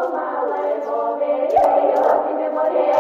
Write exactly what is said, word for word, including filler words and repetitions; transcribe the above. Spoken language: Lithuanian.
马来左边，有一个平平摩天。